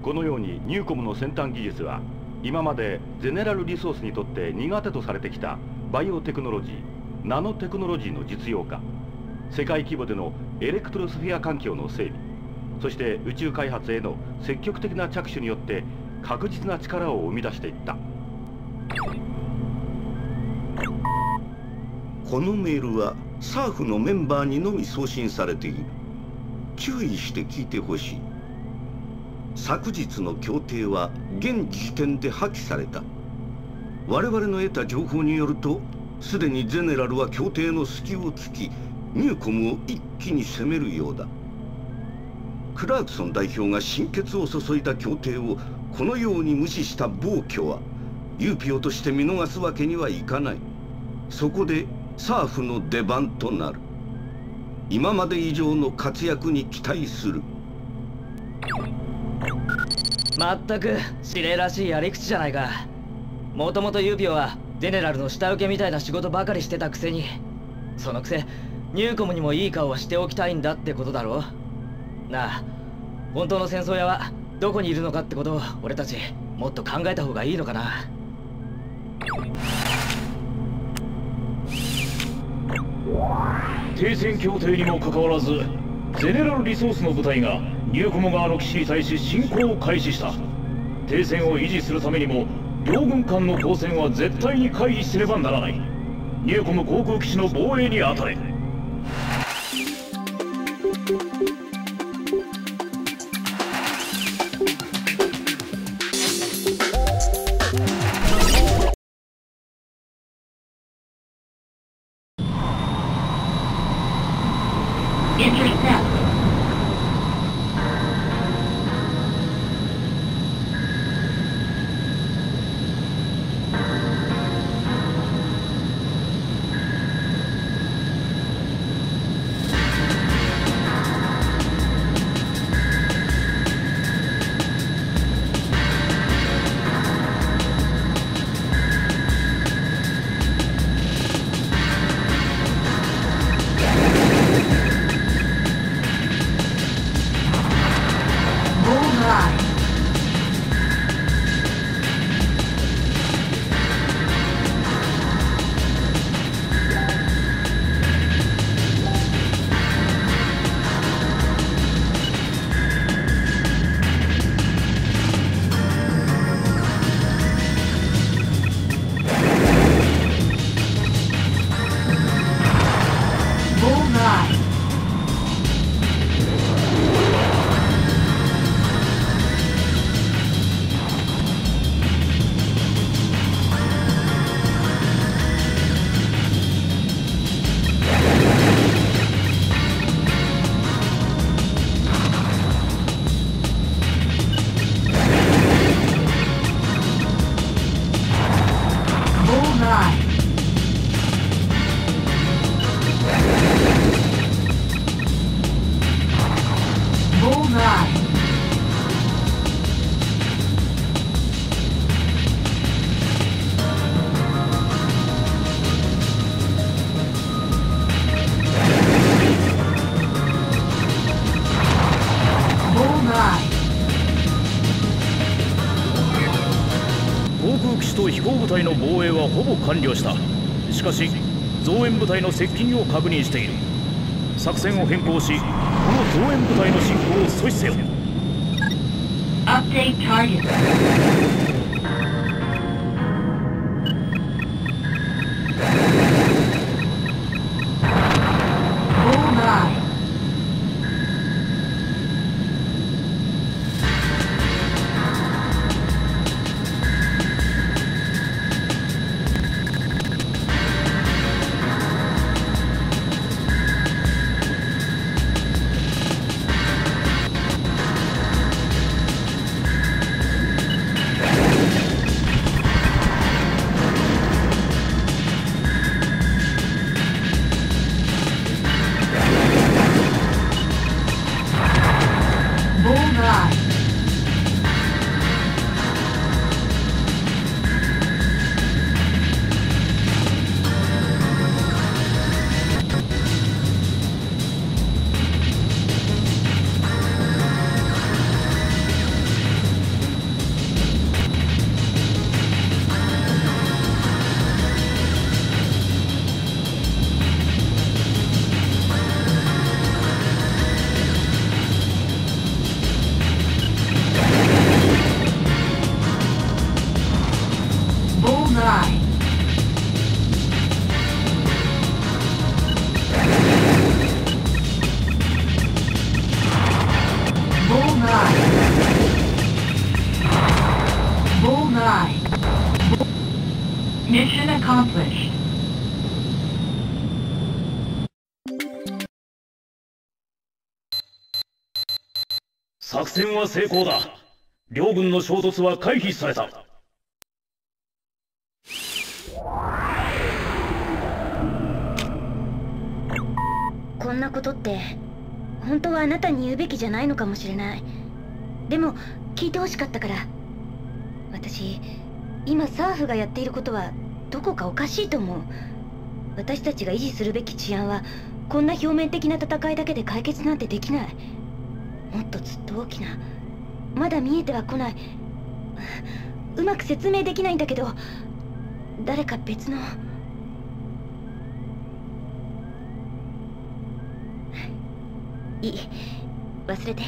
このようにニューコムの先端技術は今までゼネラルリソースにとって苦手とされてきたバイオテクノロジー、ナノテクノロジーの実用化、世界規模でのエレクトロスフィア環境の整備、そして宇宙開発への積極的な着手によって確実な力を生み出していった。 このメールはサーフのメンバーにのみ送信されている。注意して聞いてほしい。昨日の協定は現時点で破棄された。我々の得た情報によると、すでにゼネラルは協定の隙を突き、ニューコムを一気に攻めるようだ。クラークソン代表が心血を注いだ協定をこのように無視した暴挙は、ユーピオとして見逃すわけにはいかない。そこでサーフの出番となる。今まで以上の活躍に期待する。 まったく指令らしいやり口じゃないか。もともとユーピオはゼネラルの下請けみたいな仕事ばかりしてたくせに、そのくせニューコムにもいい顔はしておきたいんだってことだろ。なあ、本当の戦争屋はどこにいるのかってことを俺たちもっと考えた方がいいのかな。 停戦協定にもかかわらず、ゼネラルリソースの部隊がニューコム側の基地に対し侵攻を開始した。停戦を維持するためにも両軍間の交戦は絶対に回避すればならない。ニューコム航空基地の防衛に当たれ。飛行部隊の防衛はほぼ完了した。しかし増援部隊の接近を確認している。作戦を変更し、この増援部隊の進行を阻止せよ。 Update target. Bullseye. Mission accomplished. 作戦は成功だ。両軍の衝突は回避された。 こんなことって本当はあなたに言うべきじゃないのかもしれない。でも聞いてほしかったから。私今サーフがやっていることはどこかおかしいと思う。私たちが維持するべき治安はこんな表面的な戦いだけで解決なんてできない。もっとずっと大きな、まだ見えてはこない、うまく説明できないんだけど、誰か別の。いい、忘れて。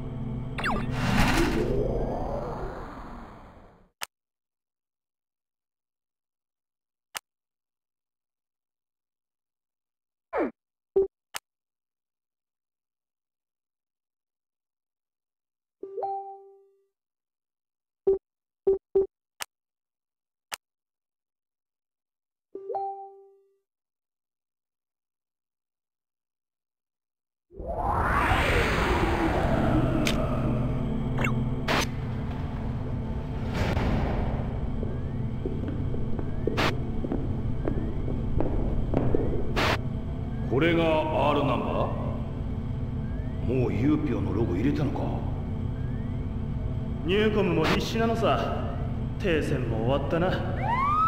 これが R ナンバー？もうユーピョのロゴ入れたのか？ ニューコムも必死なのさ。停戦も終わったな。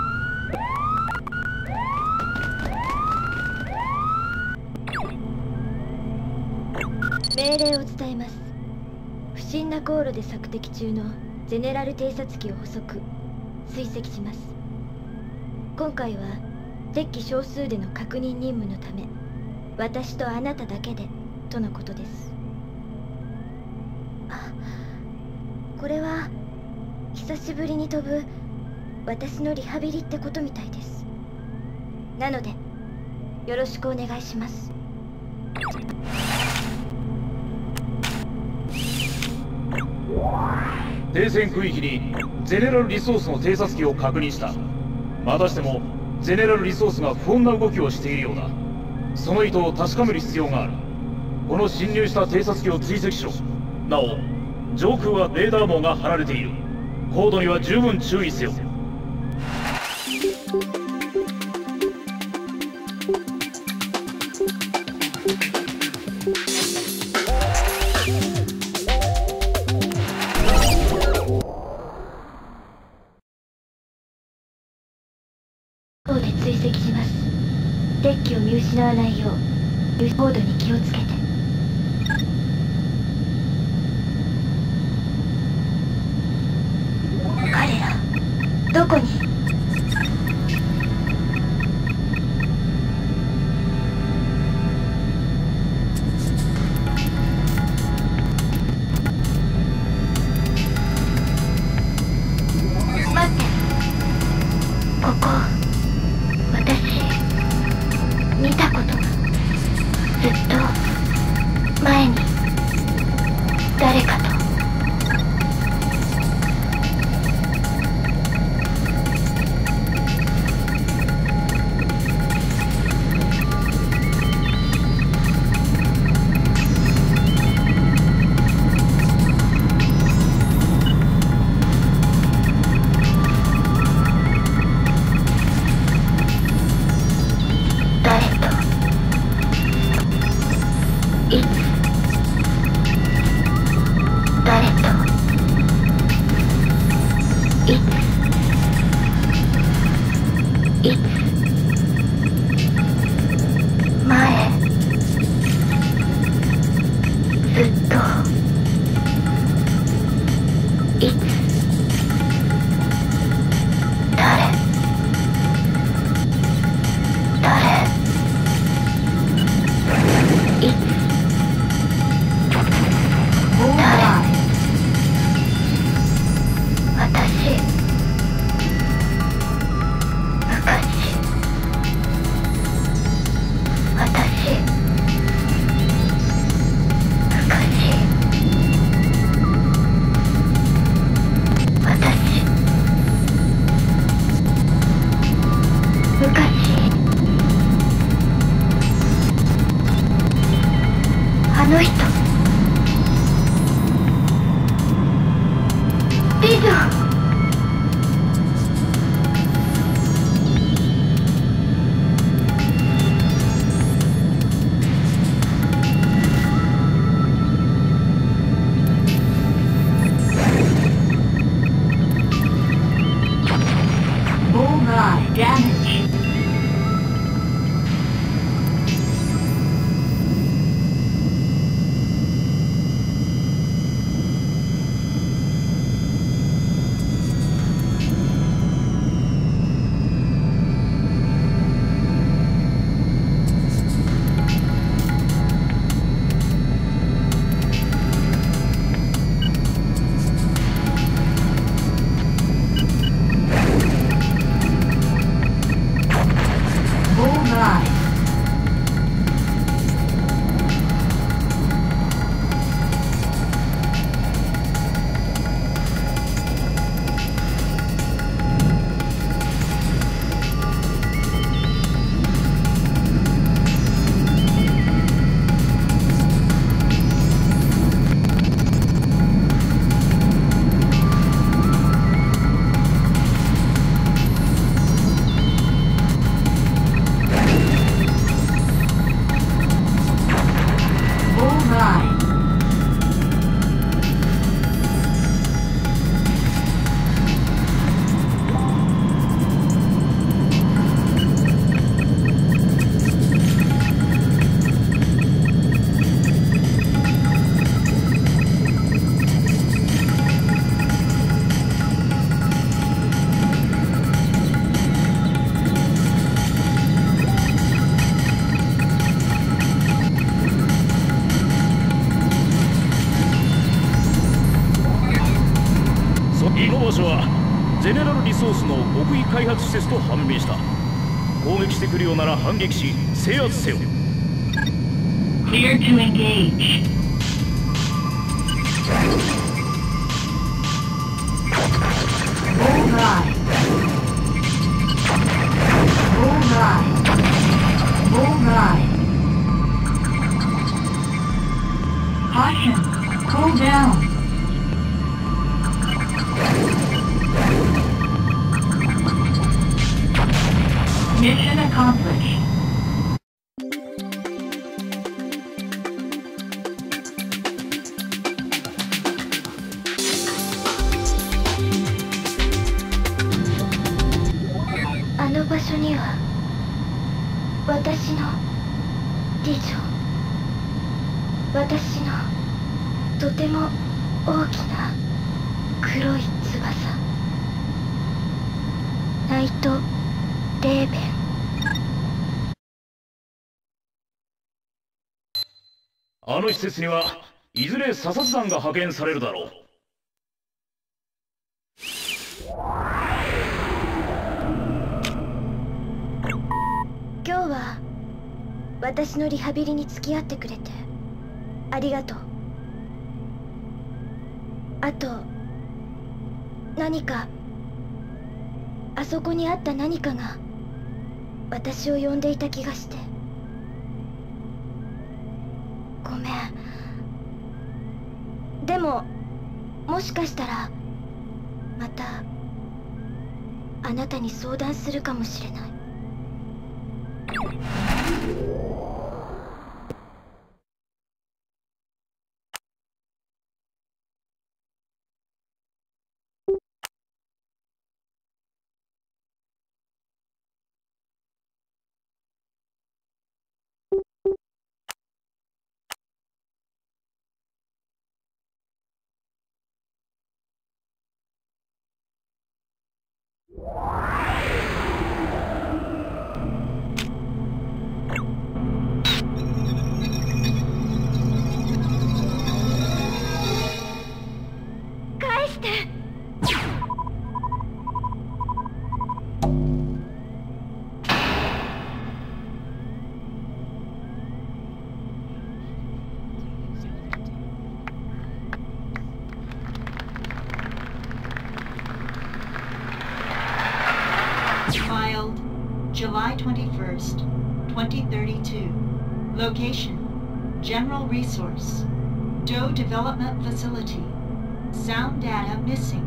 命令を伝えます。不審な航路で索敵中のゼネラル偵察機を捕捉追跡します。今回は敵機少数での確認任務のため、私とあなただけでとのことです。あ、これは久しぶりに飛ぶ私のリハビリってことみたいです。なのでよろしくお願いします。 停戦区域にゼネラルリソースの偵察機を確認した。またしてもゼネラルリソースが不穏な動きをしているようだ。その意図を確かめる必要がある。この侵入した偵察機を追跡しろ。なお上空はレーダー網が張られている。高度には十分注意せよ。 で追跡します。敵機を見失わないよう高度に気をつけて。彼らどこに？待って、ここ見たことが、ずっと前に誰かと。昔の人。ビジョン。 ゼネラルリソースの極秘開発施設と判明した。攻撃してくるようなら反撃し制圧せよ。 Clear to engage. Bullseye. Bullseye. Bullseye. Caution. Cool down. Mission accomplished. A場所には私のビジョン、私のとても大きな黒い翼、ナイト・レーベン。 あの施設にはいずれ査察団が派遣されるだろう。 今日は私のリハビリに付き合ってくれてありがとう。あと何か、あそこにあった何かが私を呼んでいた気がしてごめん。でももしかしたらまたあなたに相談するかもしれない。返して。 Filed July 21st, 2032. Location General Resource. Doe Development Facility. Sound data missing.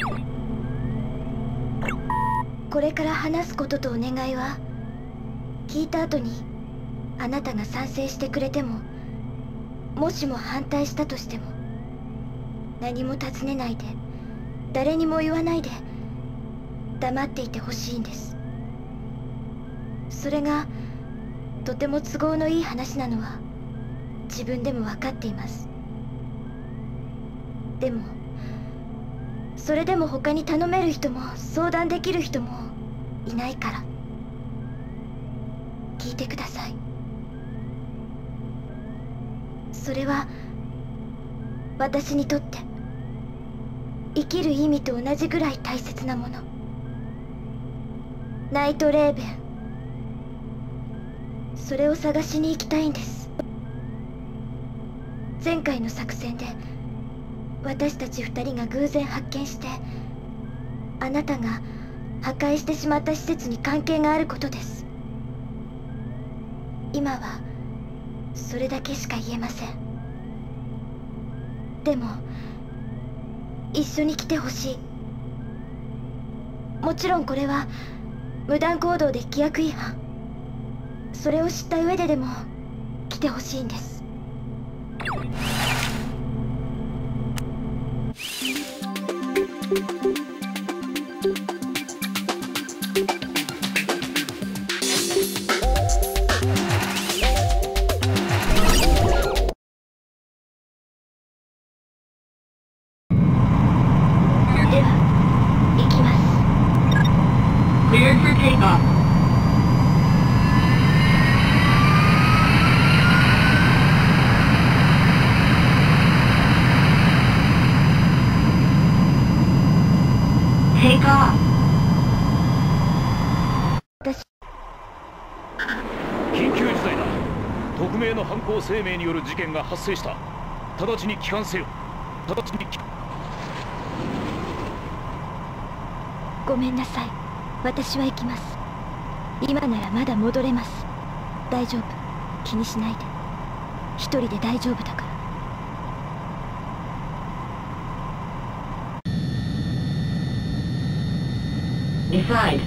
これから話すこととお願いは、聞いた後にあなたが賛成してくれても、もしも反対したとしても、何も尋ねないで、誰にも言わないで黙っていてほしいんです。それがとても都合のいい話なのは自分でも分かっています。でもそれでも他に頼める人も相談できる人もいないから。聞いてください。それは私にとって生きる意味と同じぐらい大切なもの。ナイトレーベン、それを探しに行きたいんです。前回の作戦で私たち2人が偶然発見して、あなたが破壊してしまった施設に関係があることです。今はそれだけしか言えません。でも一緒に来てほしい。もちろんこれは無断行動で規約違反。それを知った上ででも来てほしいんです。では行きます。 Cleared for takeoff. Take off. 緊急事態だ。匿名の犯行声明による事件が発生した。直ちに帰還せよ。直ちにごめんなさい。私は行きます。今ならまだ戻れます。大丈夫。気にしないで。一人で大丈夫だから。 Decide. .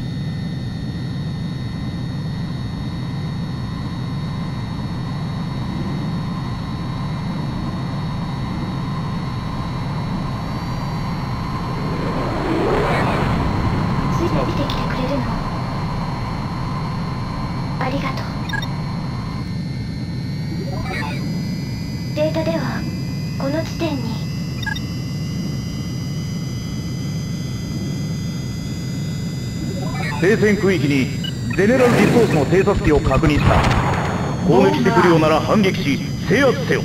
停戦区域にゼネラルリソースの偵察機を確認した。攻撃してくるようなら反撃し制圧せよ。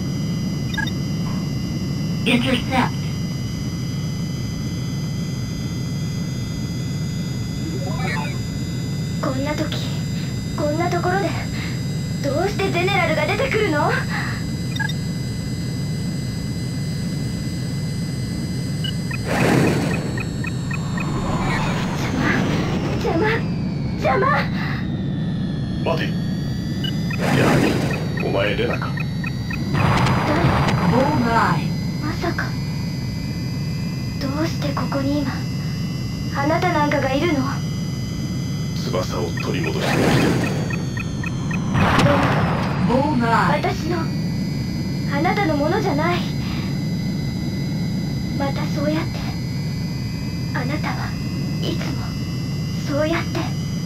Intercept. こんな時、こんなところでどうしてゼネラルが出てくるの？邪魔。 待て。やはりお前レナか。 まさか。どうしてここに今あなたなんかがいるの？ 翼を取り戻してました。 私のあなたのものじゃない。またそうやってあなたはいつもそうやって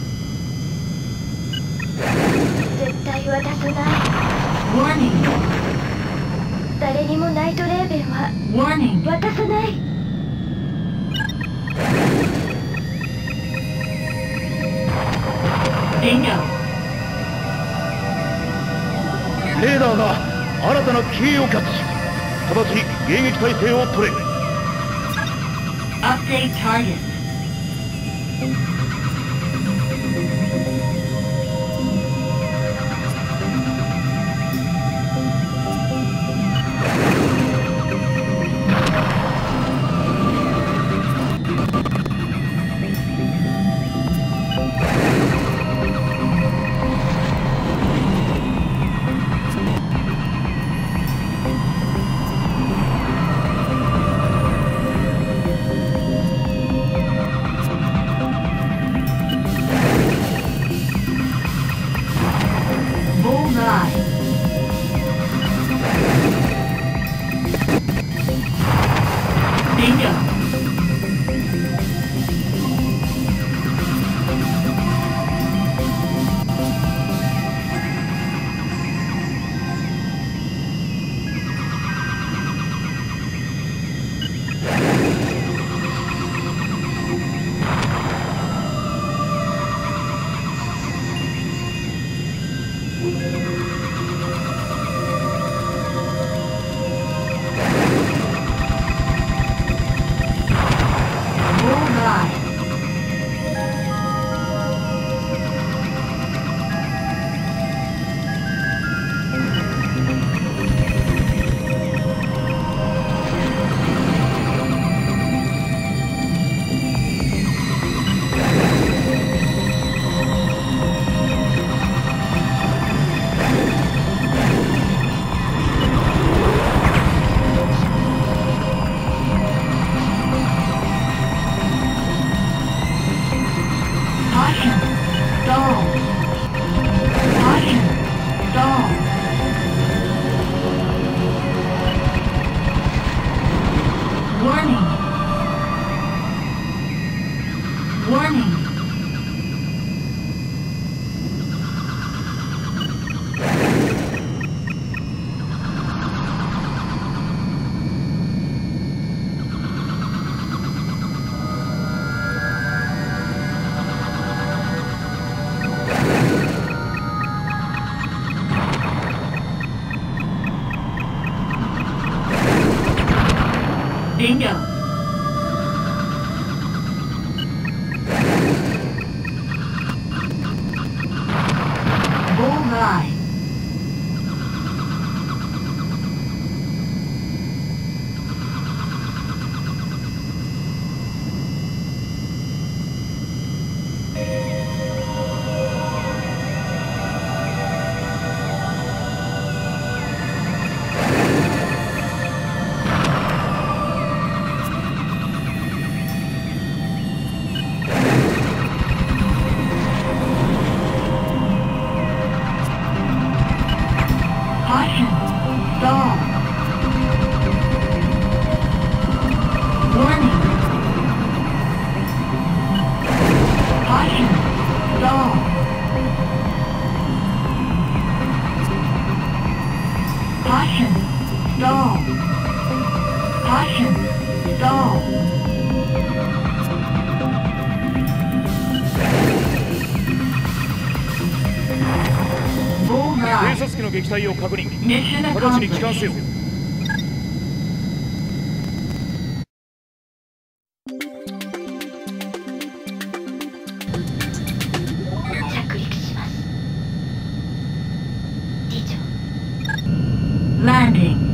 絶対渡さない。誰にもナイトレーベンは渡さない。 レーダーが新たな機影をキャッチ。直ちに迎撃態勢を取れ。 Update target. Bingo. Bullseye. 偵察機の撃退を確認。直ちに帰還せよ。 着陸します。次長。 Landing.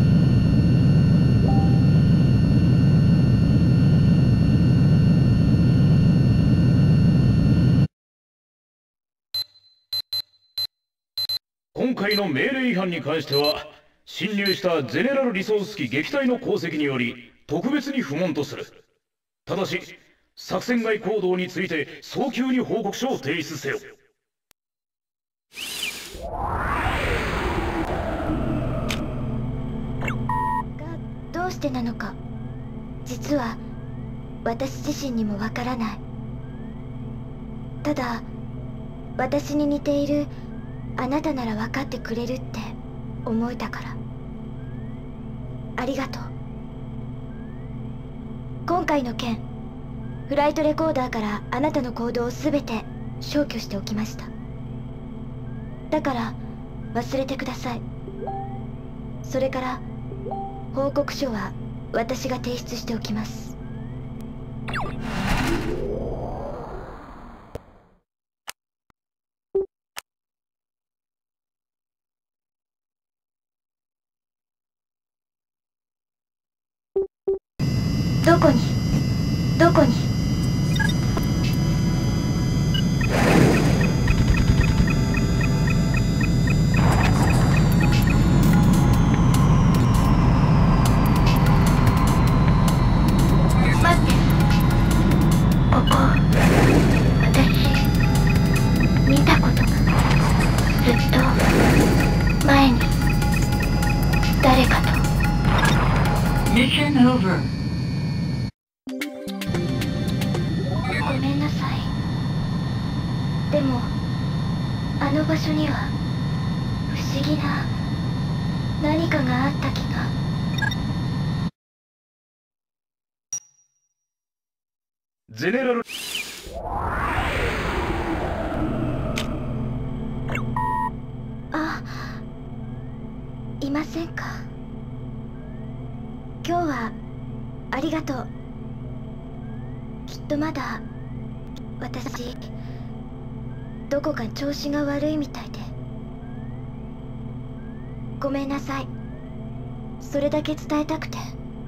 今回の命令違反に関しては、侵入したゼネラルリソース機撃退の功績により特別に不問とする。ただし作戦外行動について早急に報告書を提出せよ。 どうしてなのか、実は私自身にもわからない。ただ私に似ているあなたなら分かってくれるって思えたから。ありがとう。今回の件、フライトレコーダーからあなたの行動を全て消去しておきました。だから忘れてください。それから報告書は私が提出しておきます。どこに待って、ここ私見たことがずっと前に誰かと。 Mission over. ごめんなさい。でもあの場所には不思議な何かがあった気が。 ゼネラルいませんか。今日はありがとう。きっとまだ私どこか調子が悪いみたいで。ごめんなさい。それだけ伝えたくて。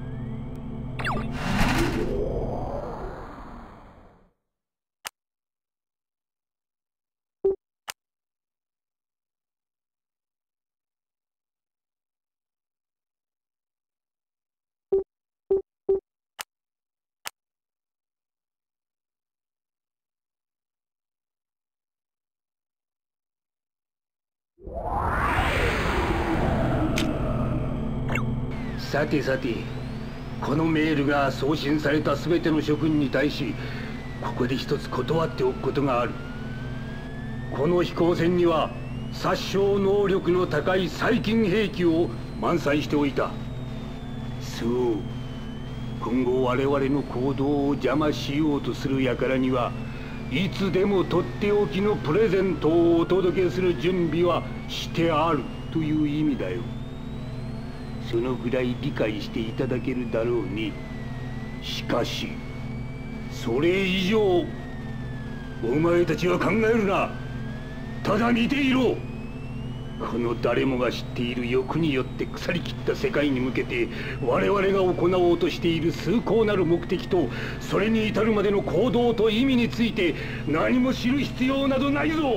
さてさて、このメールが送信された全ての諸君に対し、ここで一つ断っておくことがある。この飛行船には殺傷能力の高い細菌兵器を満載しておいた。そう、今後我々の行動を邪魔しようとする輩にはいつでもとっておきのプレゼントをお届けする準備はしてあるという意味だよ。 そのぐらい理解していただけるだろうね。しかしそれ以上お前たちは考えるな。ただ見ていろ。この誰もが知っている欲によって腐りきった世界に向けて我々が行おうとしている崇高なる目的とそれに至るまでの行動と意味について何も知る必要などないぞ。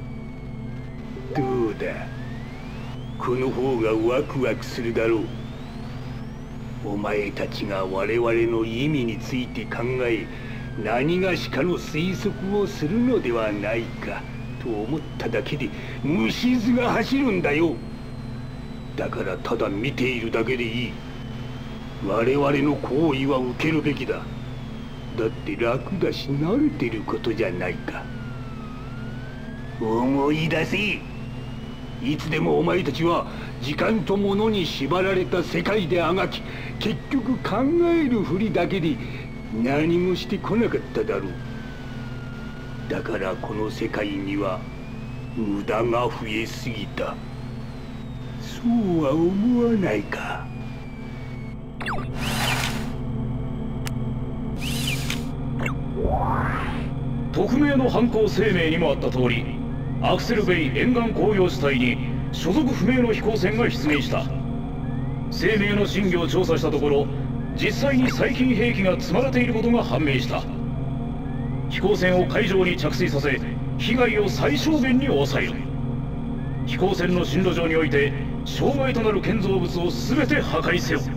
どうだ、この方がワクワクするだろう。お前たちが我々の意味について考え何がしかの推測をするのではないかと思っただけで虫唾が走るんだよ。だからただ見ているだけでいい。我々の行為は受けるべきだ。だって楽だし慣れてることじゃないか。思い出せ。いつでもお前たちは時間と物に縛られた世界であがき結局考えるふりだけで何もしてこなかっただろう。だからこの世界には無駄が増えすぎた。そうは思わないか。 匿名の犯行声明にもあった通り、アクセルベイ沿岸工業地帯に所属不明の飛行船が出現した。声明の真偽を調査したところ、実際に細菌兵器が積まれていることが判明した。飛行船を海上に着水させ被害を最小限に抑える。飛行船の進路上において障害となる建造物を全て破壊せよ。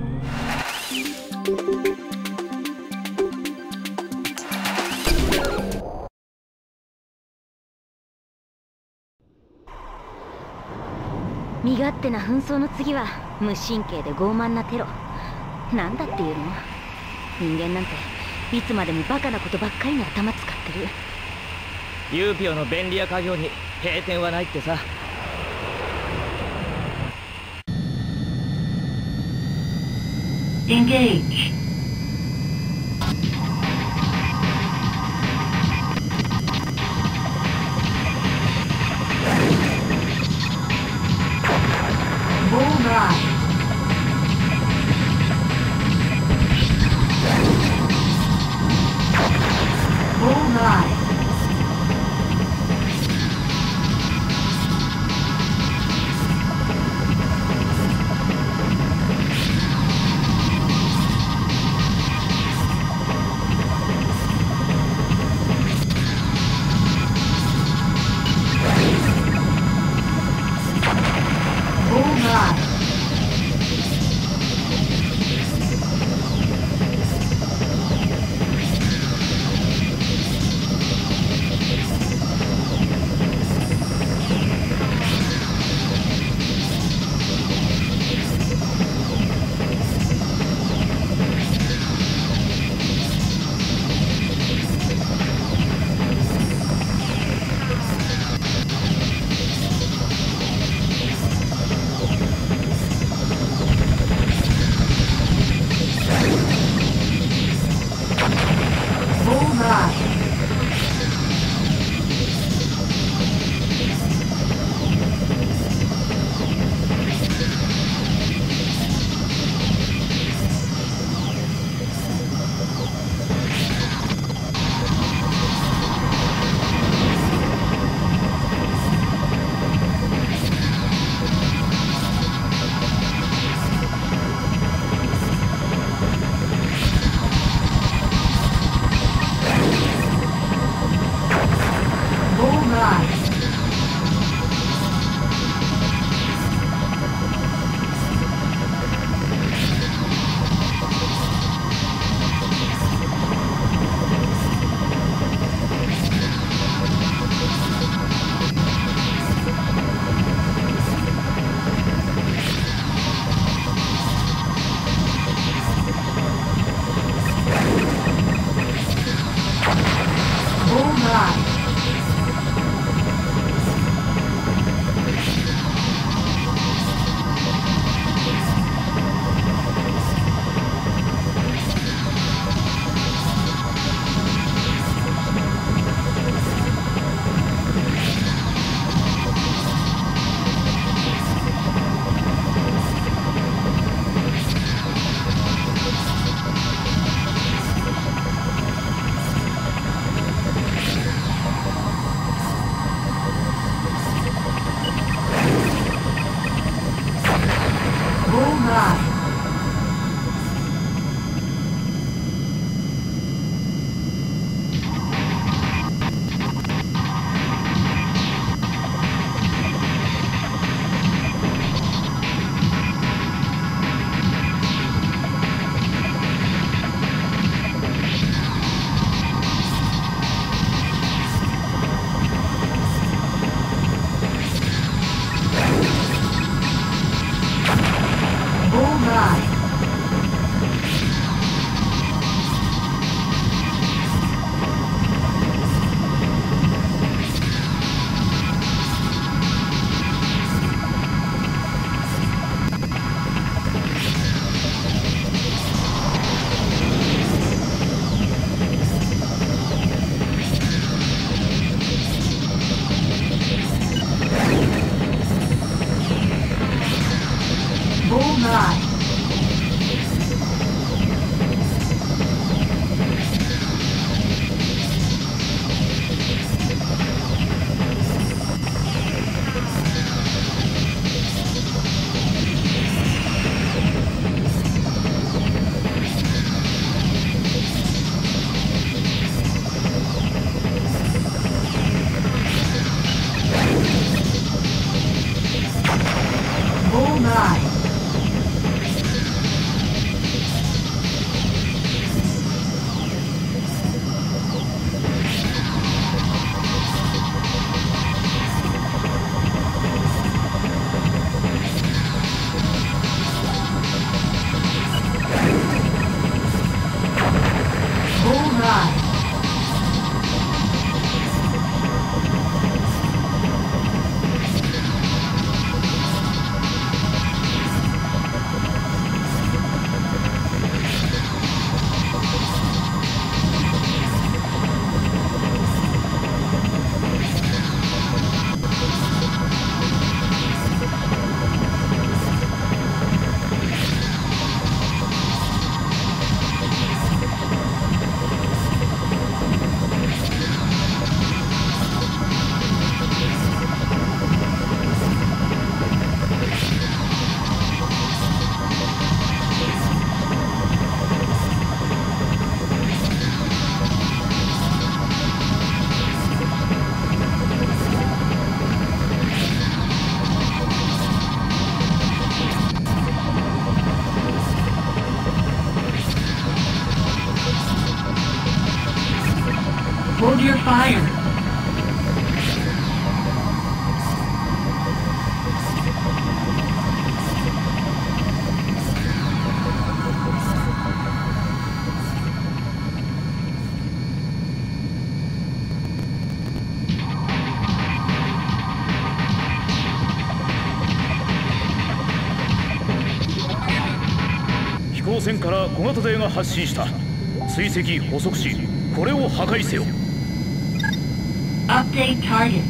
身勝手な紛争の次は無神経で傲慢なテロ。なんだっていうの？人間なんていつまでもバカなことばっかりに頭使ってる。 ユーピオの便利屋家業に閉店はないってさ。 Engage. Bullseye. Bullseye. Bullseye. Hold your fire. 飛行船から小型艇が発進した。追跡捕捉し、これを破壊せよ。 Update target.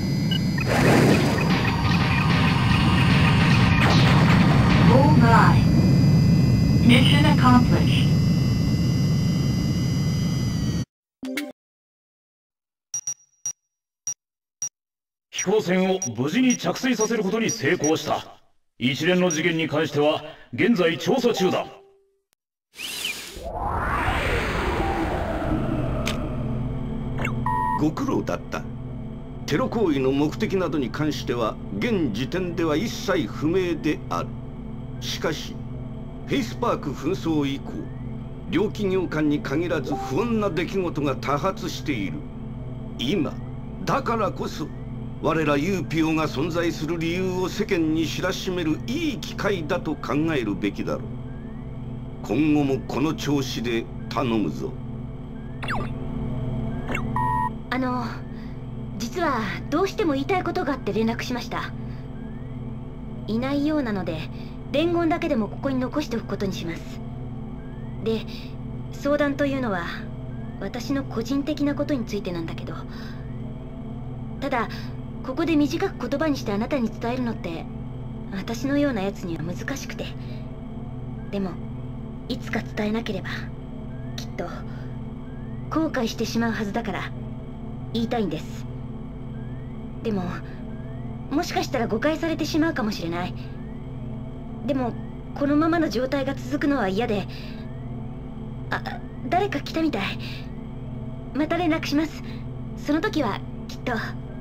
Bullseye. Mission accomplished. 飛行船を無事に着水させることに成功した。一連の事件に関しては現在調査中だ。 ご苦労だった。テロ行為の目的などに関しては現時点では一切不明である。しかしフェイスパーク紛争以降、両企業間に限らず不穏な出来事が多発している。今だからこそ我らユーピオが存在する理由を世間に知らしめるいい機会だと考えるべきだろう。今後もこの調子で頼むぞ。 実はどうしても言いたいことがあって連絡しました。いないようなので伝言だけでもここに残しておくことにします。で、相談というのは私の個人的なことについてなんだけど、ただここで短く言葉にしてあなたに伝えるのって私のようなやつには難しくて、でもいつか伝えなければきっと後悔してしまうはずだから言いたいんです。でももしかしたら誤解されてしまうかもしれない。でもこのままの状態が続くのは嫌で。誰か来たみたい。また連絡します。その時はきっと。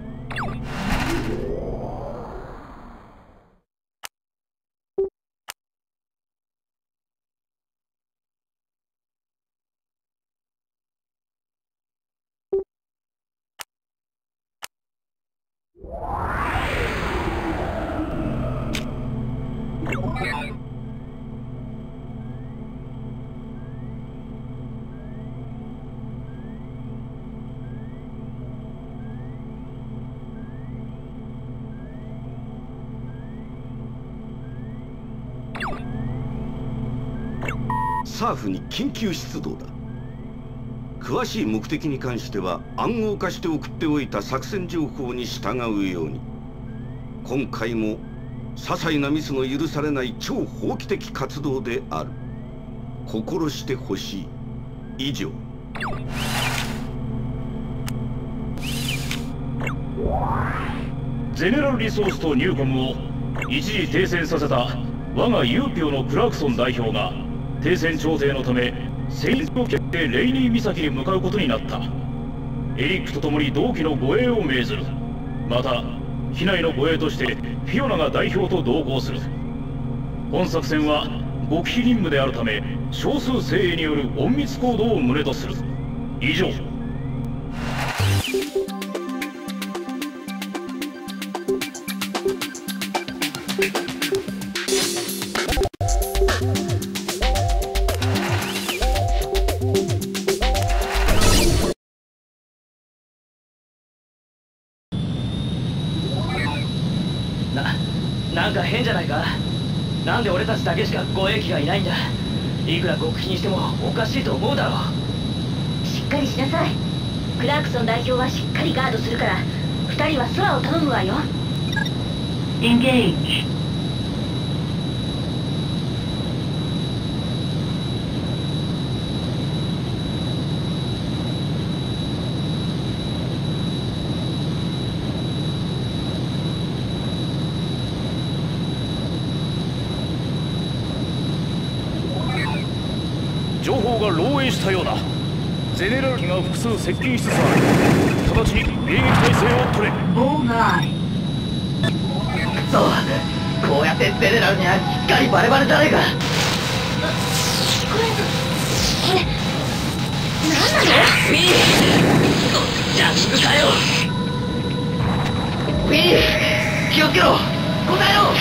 サーフに緊急出動だ。詳しい目的に関しては暗号化して送っておいた作戦情報に従うように。今回も些細なミスの許されない超法規的活動である。心してほしい。以上。 ゼネラルリソースとニューコムを一時停戦させた我がユーピオのクラークソン代表が停戦調停のため戦場を決定レイニー岬に向かうことになった。エリックと共に同期の護衛を命ずる。また機内の護衛としてフィオナが代表と同行する。本作戦は極秘任務であるため少数精鋭による隠密行動を旨とする。以上。 なんか変じゃないか。なんで俺たちだけしか護衛機がいないんだ。いくら極秘にしてもおかしいと思うだろう。 しっかりしなさい。クラークソン代表はしっかりガードするから、2人は空を頼むわよ。 Engage. 情報が漏洩したようだ。ゼネラル機が複数接近しつつある。直ちに迎撃態勢を取れ。 そう、こうやってゼネラルにはしっかりバレバレじゃねえか。 これ何なの？ ウィージャングかよ。ウィー気をつけろ。答えろ。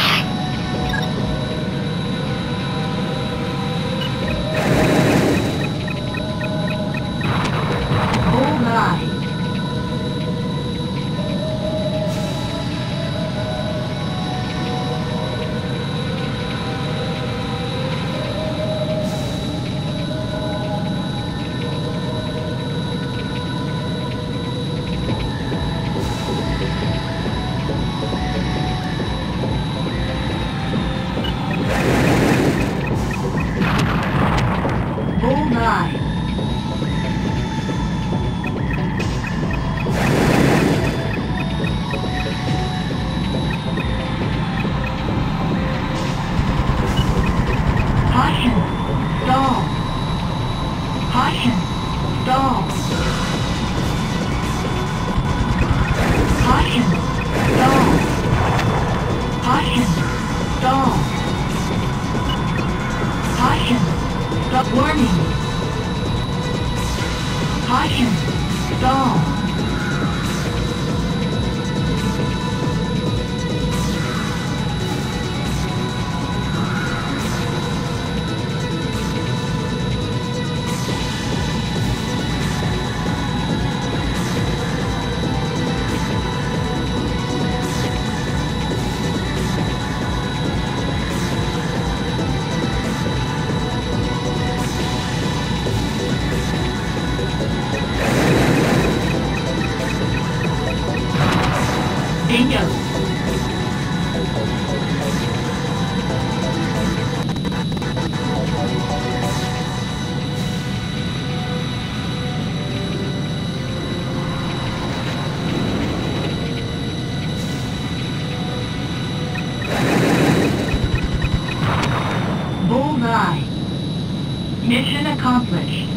9. Mission accomplished.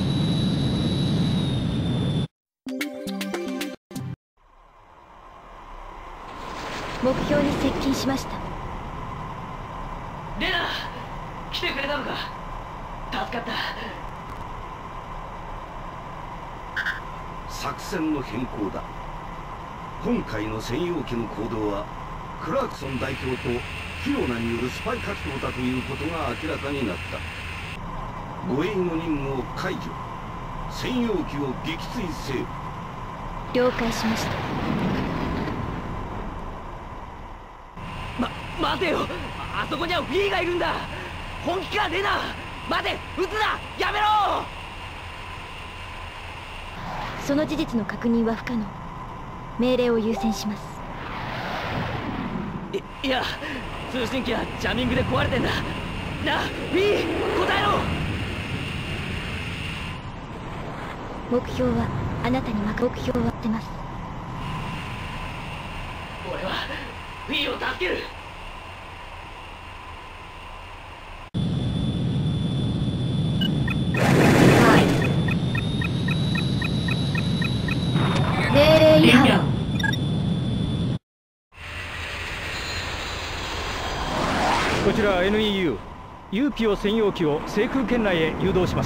目標に接近しました。 レナ、来てくれたのか。助かった。 作戦の変更だ。今回の専用機の行動はクラークソン代表とフィオナによるスパイ活動だということが明らかになった。護衛の任務を解除、専用機を撃墜せよ。 了解しました。 待てよ、あそこにはフィーがいるんだ。本気かレナ。待て、撃つな、やめろ。 その事実の確認は不可能。命令を優先します。 いや、通信機はジャミングで壊れてんだ。なあ、フィー、答えろ。 目標はあなたに目標はってます。 俺はフィーを助ける。 命令違反。 こちら NEU、 ユーピオ専用機を制空圏内へ誘導します。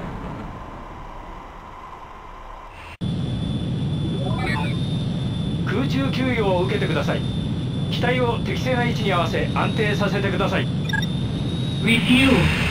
空中給油を受けてください。機体を適正な位置に合わせ安定させてください。 Refuel.